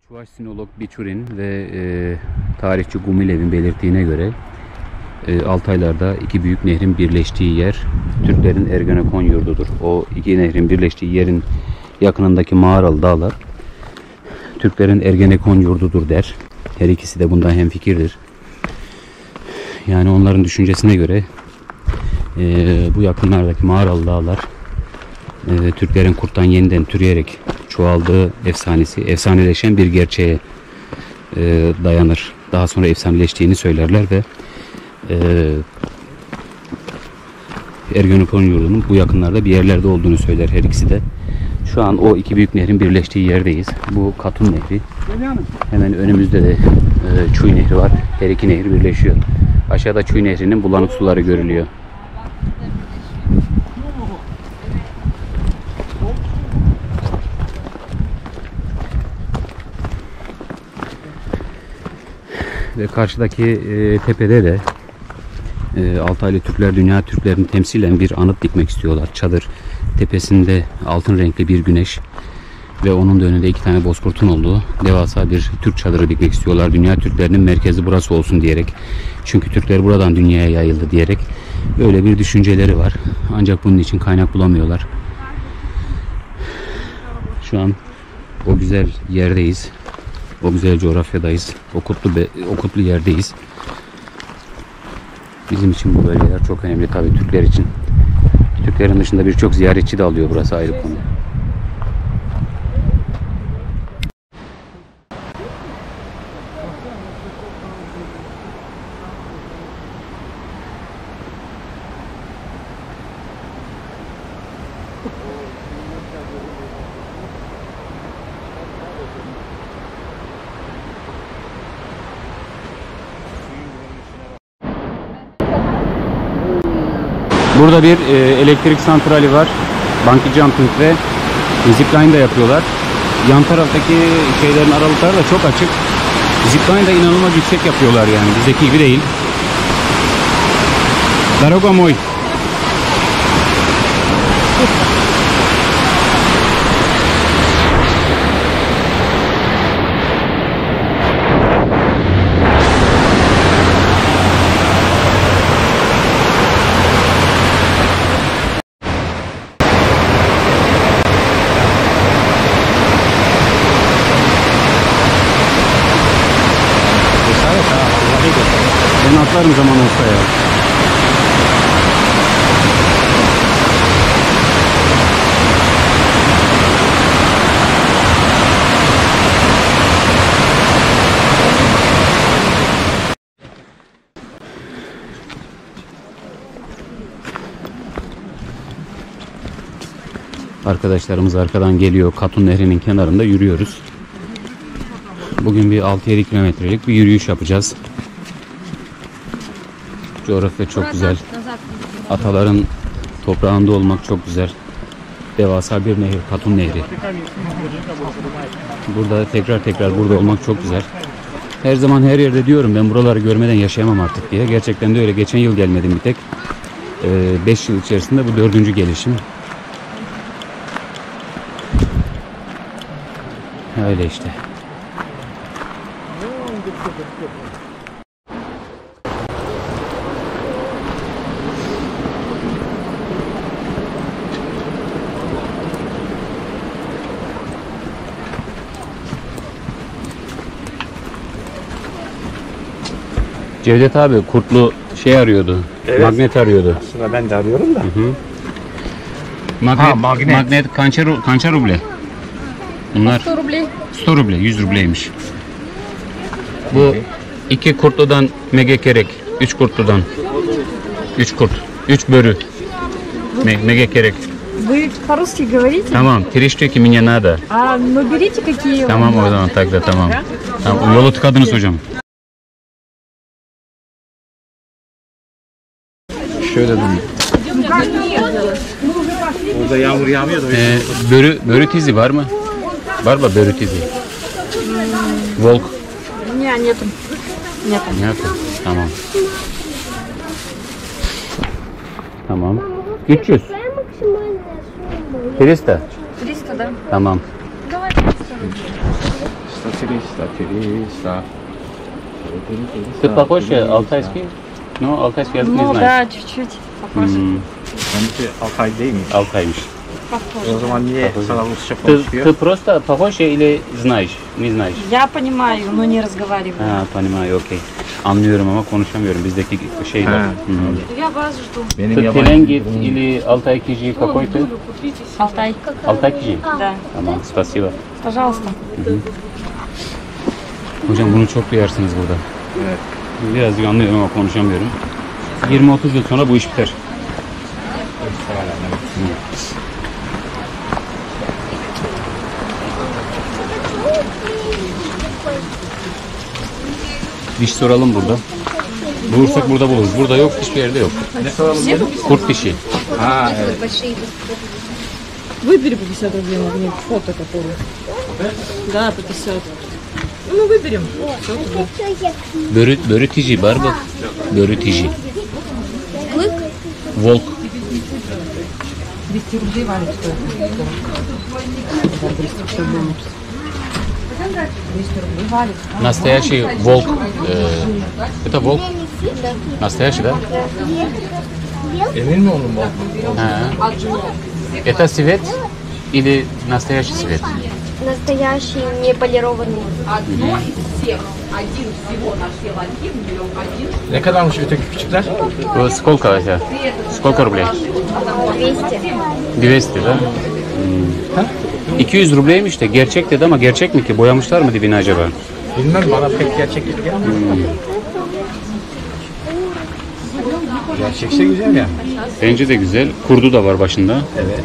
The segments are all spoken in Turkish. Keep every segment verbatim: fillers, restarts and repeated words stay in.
Çuvaş sinolog Biçurin ve e, tarihçi Gumilev'in belirttiğine göre e, Altaylar'da iki büyük nehrin birleştiği yer Türklerin Ergenekon yurdudur. O iki nehrin birleştiği yerin yakınındaki mağaralı dağlar Türklerin Ergenekon yurdudur der. Her ikisi de bundan hemfikirdir. Yani onların düşüncesine göre e, bu yakınlardaki mağaralı dağlar e, Türklerin kurttan yeniden türeyerek çoğaldığı efsanesi, efsaneleşen bir gerçeğe e, dayanır. Daha sonra efsaneleştiğini söylerler ve e, Ergenekon yurdunun bu yakınlarda bir yerlerde olduğunu söyler her ikisi de. Şu an o iki büyük nehrin birleştiği yerdeyiz. Bu Katun Nehri. Hemen önümüzde de e, Çuy Nehri var. Her iki nehir birleşiyor. Aşağıda Çuy Nehri'nin bulanık suları görülüyor. Ve karşıdaki e, tepede de e, Altaylı Türkler dünya Türklerini temsilen bir anıt dikmek istiyorlar. Çadır tepesinde altın renkli bir güneş ve onun da önünde iki tane bozkurtun olduğu devasa bir Türk çadırı dikmek istiyorlar. Dünya Türklerinin merkezi burası olsun diyerek. Çünkü Türkler buradan dünyaya yayıldı diyerek. Böyle bir düşünceleri var. Ancak bunun için kaynak bulamıyorlar. Şu an o güzel yerdeyiz. O güzel coğrafyadayız. O kutlu, be, o kutlu yerdeyiz. Bizim için bu bölgeler çok önemli tabii Türkler için. Türklerin dışında birçok ziyaretçi de alıyor, burası ayrı konu. Burada bir e, elektrik santrali var. Bungee jumping ve zipline de yapıyorlar. Yan taraftaki şeylerin aralıkları da çok açık. Zipline de inanılmaz yüksek yapıyorlar yani. Bizdeki gibi değil. Daraga moy. Ben atlarım zaman olsa ya. Arkadaşlarımız arkadan geliyor. Katun Nehri'nin kenarında yürüyoruz. Bugün bir altı yedi kilometrelik bir yürüyüş yapacağız. Coğrafya çok güzel. Ataların toprağında olmak çok güzel. Devasa bir nehir, Katun Nehri. Burada tekrar tekrar burada olmak çok güzel. Her zaman her yerde diyorum ben buraları görmeden yaşayamam artık diye. Gerçekten de öyle. Geçen yıl gelmedim bir tek. beş yıl içerisinde bu dördüncü gelişim. Öyle işte. Cevdet abi kurtlu şey arıyordu. Evet. Magnet arıyordu. Aslında ben de arıyorum da. Hı hı. Magnet, ha, magnet. Magnet kança, kança ruble. Bunlar sto ruble. sto ruble, yüz rubleymiş. Bu iki kurtludan mege kerek, üç kurtludan. Üç kurt, üç börü. Me, mege kerek. Вы по-русски говорите? Tamam, три штуки мне надо. А, ну берите какие. Tamam o zaman tak da tamam. Tamam, yolu tıkadınız hocam. Şöyle dönün. Orada yağmur yağmıyor da. Ee, börü, börü tizi var mı? Var mı börü tizi? Volk. Нет, нету. Нету. Neyse, tamam. Tamam. üç yüz. триста. триста, да? Tamam. Давай триста. туриста, туриста, туриста. Ты похож алтайский? Ну, алтайский язык не Ну знаешь. да, чуть-чуть похож. Hmm, Benimki Altay değilmiş. Altaymış. Похож. O zaman niye sana Rusça Ты, konuşuyor? ты просто похож или знаешь? Не знаешь? Я понимаю, но не разговариваю. Ha, понимаю, okey. Anlıyorum ama konuşamıyorum. Bizdeki şeyler. Ha. Hmm. Я вас жду. Benim Ты yabancı Телengит или Alтай кижи какой ты? Алтай. Altai kiji. Да. Tamam, spasiba. Пожалуйста. Hocam bunu çok duyarsınız burada. Evet. Biraz anlıyorum ama konuşamıyorum. yirmi otuz yıl sonra bu iş biter. Diş soralım burada. Bulursak burada buluruz. Burada yok, hiçbir yerde yok. Ne soralım dedim? Kurt dişi. Ha evet. Выбери по пятьдесят рублей магнит, фото которое. Да, по пятьдесят. Ну, мы выберем. Börü, börü tiji var bak. Börü tiji. Volk. двести рублей валит стоит. Да, двести пятьдесят рублей. двести рублей валит. Настоящий волк. Э, это волк. Настоящий, да? Emin mi onun bu? Ha. Это свет или настоящий свет? Настоящий, не полированный. Ne kadarmış öteki küçükler? Вот сколько это? Сколько рублей? двести. двести, да? Hmm. iki yüz rubleymiş de gerçek dedi ama gerçek mi ki? Boyamışlar mı dibini acaba? Bilmem, bana pek gerçek gibi gelmiyor. Gerçekse güzel ya. Bence de güzel. Kurdu da var başında. Evet.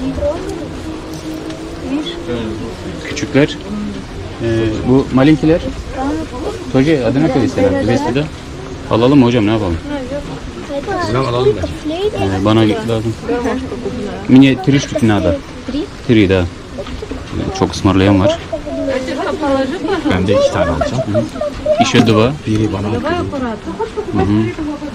Küçükler. Ee, bu malinkiler. Toji adına koyuyorlar. двести de. Alalım mı hocam, ne yapalım? Bilmem, alalım ben. Ee, bana lazım. Mine три штуки надо. Три, да. Çok ısmarlayan var. Ben de iki tane alacağım. Еще два. Biri bana. Hı hı.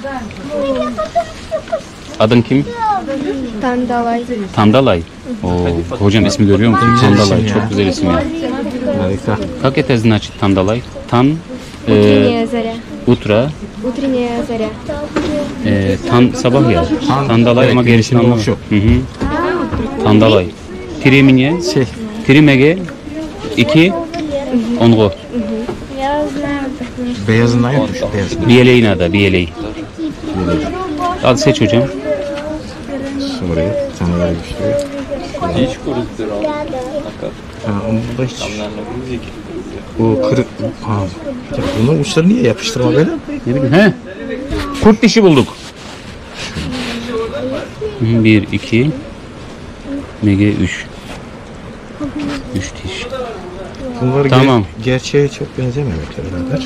Adın kim? Тандалай. Tandalay. Oo, hocam ismi görüyor musun? Güzel Tandalay. isim ya. Çok güzel isim ya. Harika. Как это значит Tandalay? Tan, e, Утренняя заря. utra, Утренняя заря. e, tan sabah ya. Tan, Tandalay evet, ama gerisini gerisini anlamıyorum. yok. Hı hı. Tandalay. Triminye, Şey, trimege, iki, ongo. Я знаю. beyazından yok mu şu beyazından? Biyeleğin adı, biyeleği. Al seç hocam. Oraya bir tane böyle gösteriyor. Hiç kuruttur o. Ha, onda hiç... O kırık... Ha. Ya bunun uçları niye yapıştırma böyle? Ne bileyim, he? Kurt dişi bulduk. Hı, Bir, iki, mege, üç. Üç diş. Bunlar Tamam. ger- gerçeğe çok benzememekle beraber.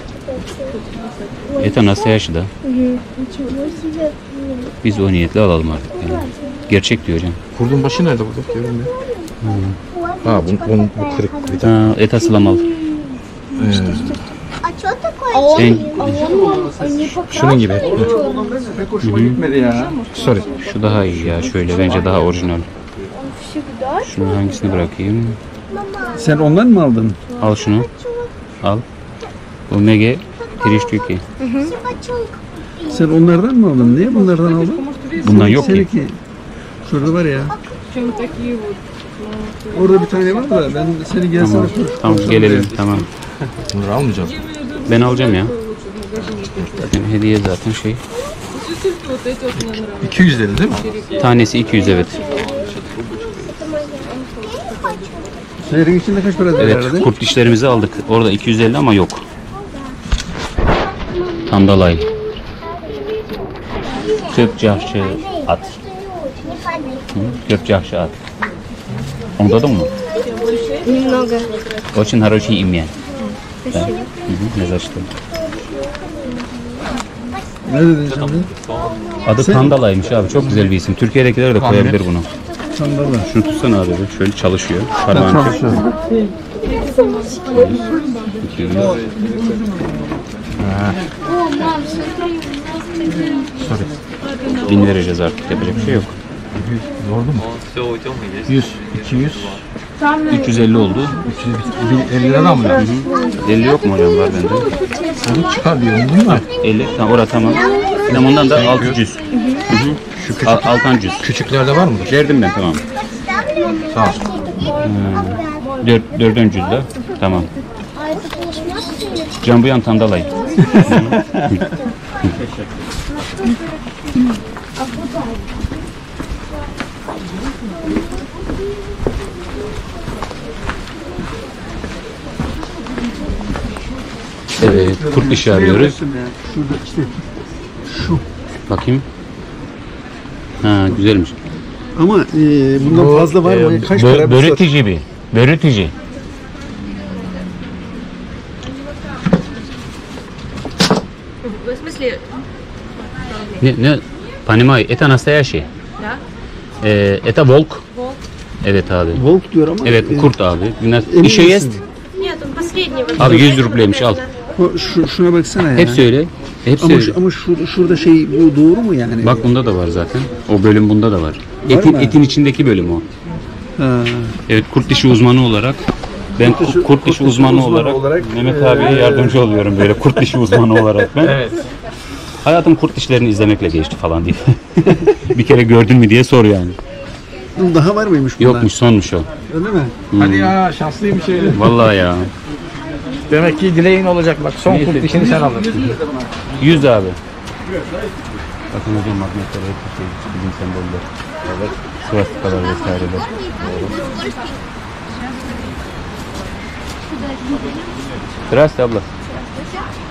Это nastoящий da. Biz o niyetle alalım artık. Yani. Gerçek diyor hocam. Kurdun başı nerede burada? Görünmüyor. Ha bu, bu, bu kırık bir tane. Ha, это сломал. А что такое? Sen, Şunun gibi. Hı. Pek hoşuma gitmedi ya. Sorry. şu daha iyi ya. Şöyle bence daha orijinal. Şunu hangisini bırakayım? Sen ondan mı aldın? Al şunu. Al. Bu mege Triştüki. Sen onlardan mı aldın? Niye bunlardan aldın? Bundan yok ki. Seninki şurada var ya. Orada bir tane var da ben seni gelsene. Tamam. Tamam gelelim. Tamam. Bunları almayacağız. Ben alacağım ya. Yani hediye zaten şey. iki yüz dedi değil mi? Tanesi iki yüz evet. Senin içinde kaç para Evet, herhalde? kurt dişlerimizi aldık. Orada iki yüz elli ama yok. Tandalay. Köpcahçı at. Hı? Köpcahçı at. Onu da mı? Немного. Очень хорошее имя. Да. Hı hı, ne zaçtı? Ne dedin şimdi? Adı Tandalay'mış abi. Çok güzel bir isim. Türkiye'dekiler de koyabilir bunu. Sandalye. Şunu tutsana abi. Şöyle çalışıyor. Parmağını çek. iki yüz. Sorry. Bin vereceğiz artık. Yapacak bir şey yok. Zordu mu? yüz, iki yüz, üç yüz elli oldu. üç yüz elli lira mı lazım? elli yok mu hocam, var bende? Onu çıkar diyorum değil mi? elli. Tamam, orada tamam. Tamam, ondan da altı yüz. Hı hı. Şu küçük, Al- altı yüz. küçüklerde var mıdır? Verdim ben, tamam. Sağ ol. Dört, dördüncü de. Tamam. Can bu yan tandalay. Evet, kurt dişi arıyoruz. Şurada işte. Bakayım. Ha, güzelmiş. Ama e, bundan Bu, fazla var mı? e, Kaç Bö- para bu? börültücü bir. Börültücü. В смысле, Ne, ne? Понимаю, это настоящий. да? Ee, это волк. Evet abi. Volk diyor ama. Evet, e, kurt abi. Biraz emin işe misin? jest. Нет, он последний. вот. Abi yüz rubleymiş, al. O, şu, şuna baksana ya. Hepsi öyle. Hepsi Ama, öyle. şu, ama şurada, şurada şey bu doğru mu yani? Bak bunda da var zaten. O bölüm bunda da var. Var Etin, mı? etin içindeki bölüm o. Ha. Evet, kurt dişi uzmanı olarak ben kurt dişi, kurt dişi uzmanı, uzmanı olarak, olarak, Mehmet eee, abiye yardımcı oluyorum böyle kurt dişi uzmanı olarak ben. Evet. Hayatım kurt dişlerini izlemekle geçti falan diye. Bir kere gördün mü diye sor yani. Daha var mıymış bunlar? Yokmuş, sonmuş o. Öyle mi? Hadi ya şanslıymış öyle. Vallahi ya. Demek ki dileğin olacak bak son kurt dişini sen alırsın. Yüz abi. Bakın hocam, magnetler hep şey, bizim semboller. Evet. Svastikalar vesaireler. Здравствуйте, abla.